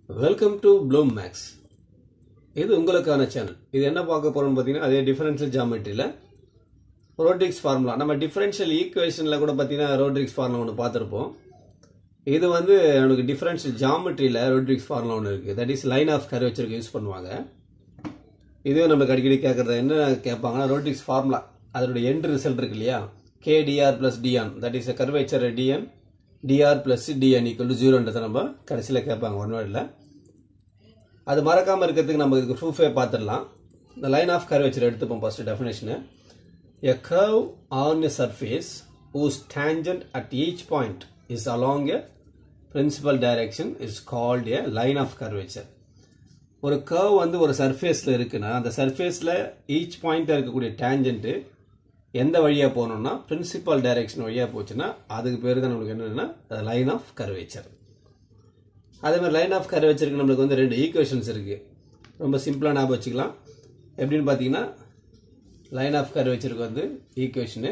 Welcome to Bloom Max. இது உங்களுக்கான channel. இது என்ன பார்க்க போறோம்னு பாத்தீங்கன்னா அதே டிஃபரன்ஷியல் ஜியோமெட்ரியில Rodrigue's ஃபார்முலா. நம்ம டிஃபரன்ஷியல் ஈக்குவேஷன்ல கூட பாத்தீங்கன்னா Rodrigue's ஃபார்முலா ஒன்னு பார்த்திருப்போம். இது வந்து நமக்கு டிஃபரன்ஷியல் ஜியோமெட்ரியில Rodrigue's ஃபார்முலா ஒன்னு இருக்கு. தட் இஸ் லைன் ஆஃப் கர்வேச்சருக்கு யூஸ் பண்ணுவாங்க. இதுவே நம்ம அடிக்கடி கேக்குறது என்ன கேட்பாங்கன்னா Rodrigue's ஃபார்முலா அதோட எண்ட் ரிசல்ட் இருக்கு இல்லையா? kdr plus dn, that is a curvature dn dr plus dn equal to 0 ன்றத நம்ம கடைசில கேட்பாங்க ஒன் வேர்ட்ல. அது மறக்காம இருக்கிறதுக்கு நம்ம இதுக்கு ப்ரூஃபே பார்த்திடலாம். the line of curvature எடுத்துப்போம் first definition. a curve on a surface whose tangent at each point is along a principal direction is called a line of curvature. ஒரு curve வந்து ஒரு சர்ஃபேஸ்ல இருக்குன்னா அந்த சர்ஃபேஸ்ல each point இருக்கக்கூடிய tangent எந்த வழியா போறோம்னா பிரின்சிபல் டைரக்ஷன் வழியா போச்சுனா அதுக்கு பேரு தான் நமக்கு என்னன்னா லைன் ஆஃப் கர்வேச்சர். அதே மாதிரி லைன் ஆஃப் கர்வேச்சருக்கு நமக்கு வந்து ரெண்டு ஈக்குவேஷன்ஸ் இருக்கு. ரொம்ப சிம்பிளா ஞாபகம் வச்சுக்கலாம். எப்படின்னு பாத்தீங்கன்னா லைன் ஆஃப் கர்வேச்சருக்கு வந்து ஈக்குவேஷன்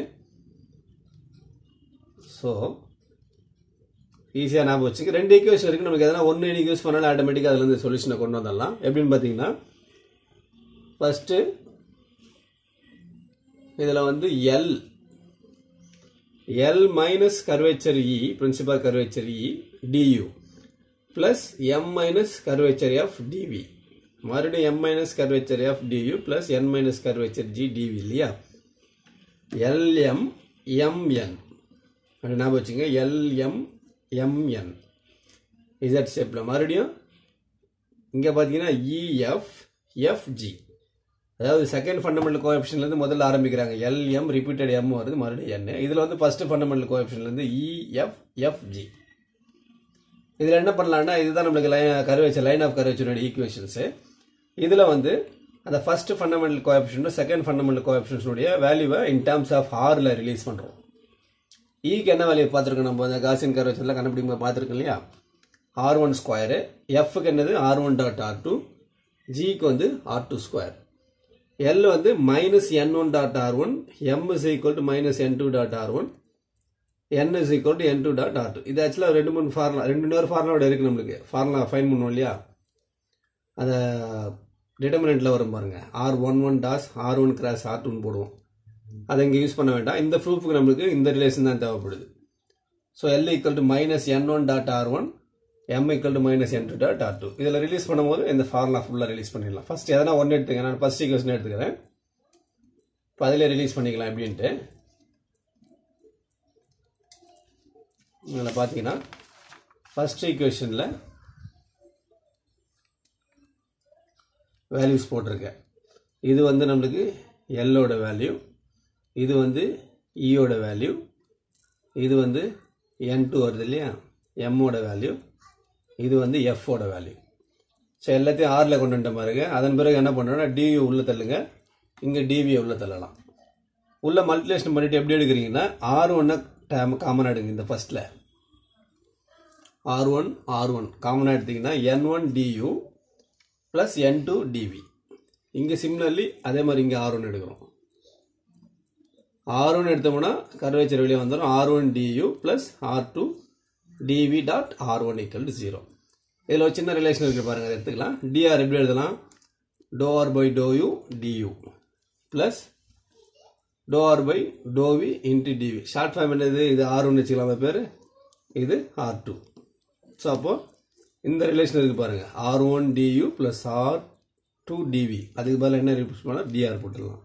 சோ ஈஸியா ஞாபகம் வச்சுக்க. ரெண்டு ஈக்குவேஷன் இருக்கு. நமக்கு எதனா ஒன்னு நீங்க யூஸ் பண்ணாலும் ஆட்டோமேட்டிக்கா அதுல இருந்து சொல்யூஷனை கொண்டு வந்துடலாம். எப்படின்னு பாத்தீங்கன்னா ஃபர்ஸ்ட் இதுல வந்து L minus curvature E, principal curvature E, du plus M minus curvature F dv. மறுபடியும் M minus curvature F du plus N minus curvature G dv இல்லையா? LM MN அப்படி ஞாபகம் வச்சுங்க. LM MN Z ஷேப்ல மறுபடியும் இங்க பாத்தீங்கன்னா EF FG. அதாவது செகண்ட் ஃபண்டமெண்டல் கோஎஃபிஷியன்ட்ல இருந்து முதல்ல ஆரம்பிக்கிறாங்க. LM ரிப்பீட்டட் M வருது மறுபடியும் N. இதுல வந்து ஃபர்ஸ்ட் ஃபண்டமெண்டல் கோஎஃபிஷியன்ட்ல இருந்து EF FG. இதுல என்ன பண்ணலாம்னா இதுதான் நமக்கு கர்வேச்சர் லைன் ஆஃப் கர்வேச்சரோட ஈக்குவேஷன்ஸ். இதுல வந்து அந்த first fundamental coefficient second fundamental coefficients உடைய வேல்யூவை இன் டர்ம்ஸ் ஆஃப் R ல ரிலீஸ் பண்றோம். E க்கு என்ன வேல்யூ பாத்துறோம் நம்ம அந்த காசியன் கர்வேச்சர்ல கண்டுபிடிக்கும் பாத்துறோம் இல்லையா? R1 ஸ்கொயர், F க்கு என்னது R1.R2, G க்கு வந்து R2 ஸ்கொயர். L வந்து minus n1.r1, M is equal to minus n2.r1, N is equal to n2.r2. இது ஆக்சுவலா ரெண்டு மூணு ஃபார்முலா ரெண்டு ஃபார்முலாவோட இருக்கு. நம்மளுக்கு ஃபார்முலா ஃபைன் பண்ணுவோம் இல்லையா? அத டிட்டர்மினன்ட்ல வரும் பாருங்க. R11 dash R1 cross R2 ன்னு போடுவோம். அதை இங்க யூஸ் பண்ண வேண்டாம். இந்த ப்ரூஃப்க்கு நமக்கு இந்த ரிலேஷன் தான் தேவைப்படுது. So L equal to minus n1.r1, M equal to minus n2.r2. இதுல ரிலீஸ் பண்ணும்போது இந்த ஃபார்முலா ஃபுல்லா ரிலீஸ் பண்ணிடலாம். ஃபர்ஸ்ட் எதனா ஒன்னு எடுத்துங்க. நான் ஃபர்ஸ்ட் ஈக்குவேஷன் எடுத்துக்கிறேன். பதிலே ரிலீஸ் பண்ணிக்கலாம் எப்படின்ட்டு. இதுல பாத்தீங்கன்னா ஃபர்ஸ்ட் ஈக்குவேஷன்ல வேல்யூஸ் போட்டிருக்கேன். இது வந்து நமக்கு L ஓட வேல்யூ, இது வந்து E ஓட வேல்யூ, இது வந்து N2 வருது இல்லையா? M ஓட வேல்யூ, இது வந்து F ஓட வேல்யூ. சோ எல்லாத்தையும் R ல கொண்டு வந்த பாருங்க. அதன் பிறகு என்ன பண்றோம்னா du உள்ள தள்ளுங்க. இங்க dv உள்ள தள்ளலாம். உள்ள மல்டிப்ளிகேஷன் பண்ணிட்டு எப்படி எடுக்கறீங்கன்னா R1 டேர்ம் காமன் எடுங்க. இந்த ஃபர்ஸ்ட்ல R1 காமன் எடுத்தீங்கன்னா N1 du plus N2 dv. இங்க சிமிலர்லி அதே மாதிரி இங்க R1 எடுக்கிறோம். R1 எடுத்தோம்னா கர்வேச்சர் வெளியே வந்துரும். R1 du plus R2 dv dot R1 equal to 0. இதுல ஒரு சின்ன ரிலேஷன் இருக்கு பாருங்க. அதை எடுத்துக்கலாம். dr எப்படி எழுதலாம்? dou r by dou u du plus dou r by dou v into dv. Short form என்னது? இது R1 வச்சுக்கலாம் பேரு, இது R2. சோ அப்போ இந்த ரிலேஷன் இருக்கு பாருங்க. R1 du plus R2 dv. அதுக்கு பதிலா என்ன ரிப்ளேஸ் பண்ணா dr போட்டுடலாம்.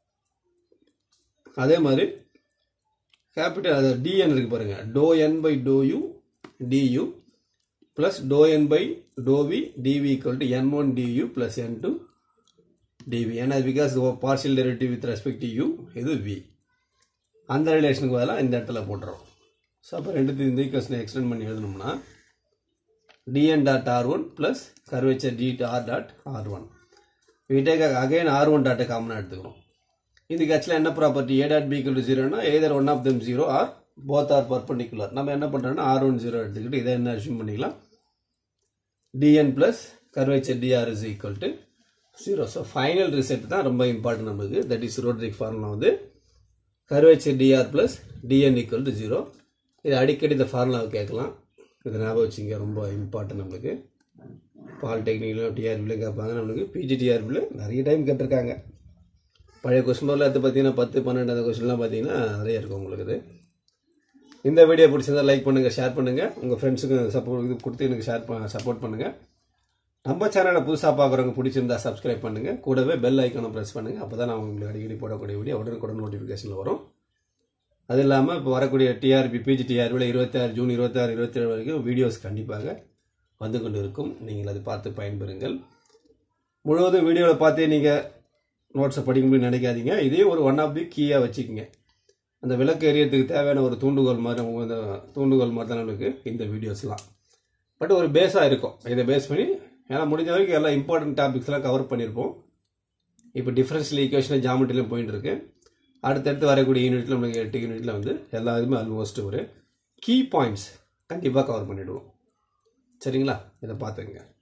அதே மாதிரி கேபிட்டல் dn இருக்கு பாருங்க. dou n by dou u du plus dou n by dou v dv equal to n1 du plus n2 dv. ஏன்னா because partial derivative with respect to u இது v. அந்த ரிலேஷனுக்கு பதிலா இந்த இடத்துல போட்டுறோம். சோ அப்ப ரெண்டுத்தையும் இந்த ஈக்குவேஷனை எக்ஸ்டெண்ட் பண்ணி எழுதணும்னா dn dot r1 plus curvature dr dot r1. we take again r1 dot காமனா எடுத்துக்கிறோம். இதுக்கு ஆக்சுவலா என்ன property? a dot b equal to 0 னா either one of them 0 or both are perpendicular. நம்ம என்ன பண்றோம்னா R1 0 எடுத்துக்கிட்டு இதை என்ன அஸ்யூம் பண்ணிக்கலாம்? dn plus curvature dr is equal to 0. so final result தான் ரொம்ப இம்பார்ட்டன்ட் நமக்கு. that is Rodrigue ஃபார்முலா வந்து curvature dr plus dn equal to 0. இது அடிக்கடி இந்த ஃபார்முலாவை கேட்கலாம். இது ஞாபகம் வச்சுங்க, ரொம்ப இம்பார்ட்டன்ட் நமக்கு. பாலிடெக்னிக்கில் டிஆர்பியில் கேட்பாங்க. நம்மளுக்கு பிஜிடிஆர்பியில் நிறைய டைம் கேட்டிருக்காங்க. பழைய கொஸ்டின் பேப்பரில் எடுத்து பார்த்தீங்கன்னா 10, 12 கொஸ்டின்லாம் பார்த்தீங்கன்னா நிறைய இருக்கும் உங்களுக்கு. இது இந்த வீடியோ பிடிச்சிருந்தா லைக் பண்ணுங்கள், ஷேர் பண்ணுங்கள், உங்கள் ஃப்ரெண்ட்ஸுக்கு சப்போர்ட் இது கொடுத்து எனக்கு சப்போர்ட் பண்ணுங்கள். நம்ம சேனலை புதுசாக பார்க்குறவங்க பிடிச்சிருந்தா சப்ஸ்கிரைப் பண்ணுங்கள், கூடவே பெல் ஐக்கானை ப்ரெஸ் பண்ணுங்கள். அப்போ தான் நான் உங்களுக்கு அடிக்கடி போடக்கூடிய வீடியோ உடனுக்குடன் நோட்டிஃபிகேஷனில் வரும். அது இல்லாமல் இப்போ வரக்கூடிய டிஆர்பி பிஜிடிஆர்பியில் 26 ஜூன் 26, 27 வரைக்கும் வீடியோஸ் கண்டிப்பாக வந்து கொண்டு இருக்கும். நீங்கள் அதை பார்த்து பயன்பெறுங்கள். முழுவதும் வீடியோவில் பார்த்தே நீங்கள் நோட்ஸை படிக்க முடியும்னு நினைக்காதீங்க. இதே ஒரு ஒன் ஆஃப் தி கீயாக வச்சுக்கோங்க. அந்த விளக்கு எரியறதுக்கு தேவையான ஒரு தூண்டுகோல் மாதிரி தான் நம்மளுக்கு இந்த வீடியோஸ்லாம். பட் ஒரு பேஸாக இருக்கும். இதை பேஸ் பண்ணி ஏன்னா முடிஞ்ச வரைக்கும் எல்லாம் இம்பார்ட்டன்ட் டாபிக்ஸ்லாம் கவர் பண்ணியிருப்போம். இப்போ டிஃபரன்ஷியல் ஈக்குவேஷன் ஜாமெட்ரியிலும் போயிட்டு இருக்கு. அடுத்தடுத்து வரக்கூடிய யூனிட்டில் நம்மளுக்கு 8 யூனிட்டில் வந்து எல்லா இதுவுமே ஆல்மோஸ்ட் ஒரு கீ பாயிண்ட்ஸ் கண்டிப்பாக கவர் பண்ணிவிடுவோம். சரிங்களா? இதை பார்த்துங்க.